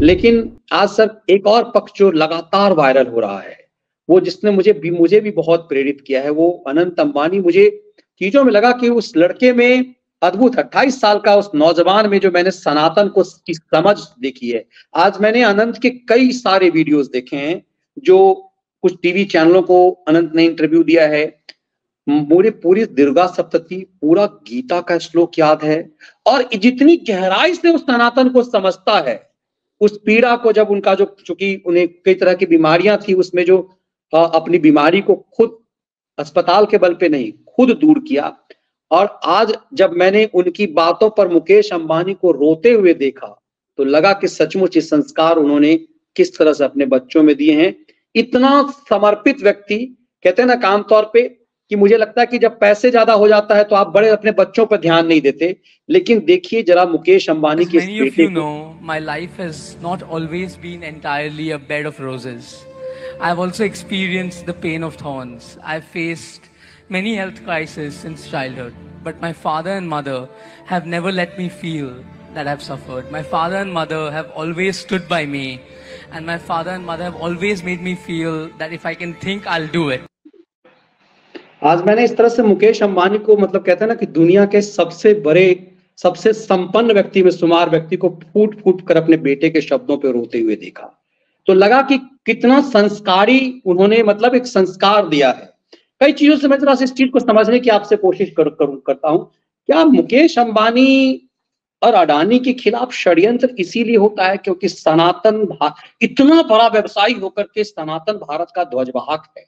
लेकिन आज सर एक और पक्ष जो लगातार वायरल हो रहा है, वो जिसने मुझे भी बहुत प्रेरित किया है, वो अनंत अंबानी। मुझे चीज़ों में लगा कि उस लड़के में अद्भुत 28 साल का उस नौजवान में जो मैंने सनातन को की समझ देखी है। आज मैंने अनंत के कई सारे वीडियोज़ देखे हैं, जो कुछ टीवी चैनलों को अनंत ने इंटरव्यू दिया है। मुझे पूरी दुर्गा सप्तशती, पूरा गीता का श्लोक याद है और जितनी गहराई से उस सनातन को समझता है, उस पीड़ा को जब उनका जो चूंकि उन्हें कई तरह की बीमारियां थी, उसमें जो अपनी बीमारी को खुद अस्पताल के बल पे नहीं, खुद दूर किया। और आज जब मैंने उनकी बातों पर मुकेश अंबानी को रोते हुए देखा, तो लगा कि सचमुच इस संस्कार उन्होंने किस तरह से अपने बच्चों में दिए हैं। इतना समर्पित व्यक्ति, कहते हैं ना काम तौर पे कि मुझे लगता है कि जब पैसे ज्यादा हो जाता है तो आप बड़े अपने बच्चों पर ध्यान नहीं देते, लेकिन देखिए जरा मुकेश अंबानी As के इस many of बेटे you को। know, my life has not always been entirely a bed of roses. I've also experienced the pain of thorns. I've faced many health crises since childhood, but my father and mother have never let me feel that I've suffered. My father and mother have always stood by me, and my father and mother have always made me feel that if I can think, I'll do it. आज मैंने इस तरह से मुकेश अंबानी को, मतलब कहते हैं ना कि दुनिया के सबसे बड़े, सबसे संपन्न व्यक्ति में शुमार व्यक्ति को फूट फूट कर अपने बेटे के शब्दों पे रोते हुए देखा, तो लगा कि कितना संस्कारी उन्होंने, मतलब एक संस्कार दिया है। कई चीजों से मैं जरा इस चीज को समझने की आपसे कोशिश करता हूं। क्या मुकेश अंबानी और अडानी के खिलाफ षड्यंत्र इसीलिए होता है क्योंकि इतना बड़ा व्यवसायी होकर के सनातन भारत का ध्वजवाहक है?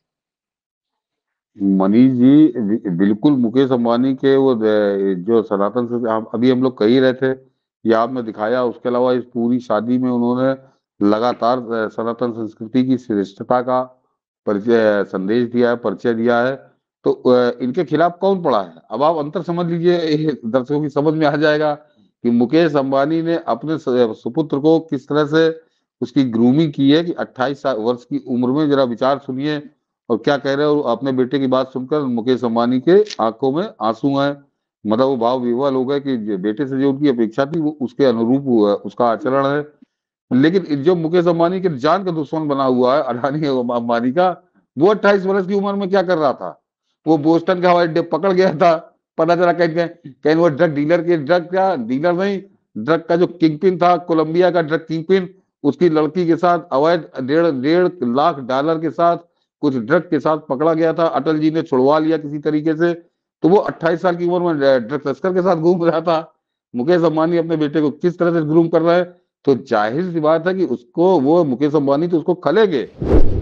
मनीष जी, बिल्कुल मुकेश अंबानी के वो जो सनातन से अभी हम लोग कह ही रहे थे, ये आपने दिखाया। उसके अलावा इस पूरी शादी में उन्होंने लगातार सनातन संस्कृति की श्रेष्ठता का परिचय संदेश दिया है, परिचय दिया है। तो इनके खिलाफ कौन पड़ा है? अब आप अंतर समझ लीजिए, दर्शकों की समझ में आ जाएगा कि मुकेश अंबानी ने अपने सुपुत्र को किस तरह से उसकी ग्रूमिंग की है कि 28 वर्ष की उम्र में। जरा विचार सुनिए और क्या कह रहे हो। अपने बेटे की बात सुनकर मुकेश अंबानी के आंखों में आंसू हैं, मतलब वो भाव विह्वल हो गए कि बेटे से जो उनकी अपेक्षा थी वो उसके अनुरूप उसका आचरण है। लेकिन जो मुकेश अंबानी के जान का दुश्मन बना हुआ है अडानी अंबानी का, वो 28 वर्ष की उम्र में क्या कर रहा था? वो बोस्टन का हवाई अड्डे पकड़ गया था। पता चला कहीं वो ड्रग डीलर के, ड्रग क्या डीलर नहीं, ड्रग का जो किंगपिन था, कोलंबिया का ड्रग किंगपिन, उसकी लड़की के साथ अवैध डेढ़ लाख डॉलर के साथ कुछ ड्रग के साथ पकड़ा गया था। अटल जी ने छुड़वा लिया किसी तरीके से। तो वो 28 साल की उम्र में ड्रग तस्कर के साथ घूम रहा था। मुकेश अंबानी अपने बेटे को किस तरह से ग्रूम कर रहा है, तो जाहिर सी बात है कि उसको, वो मुकेश अंबानी तो उसको खलेगे।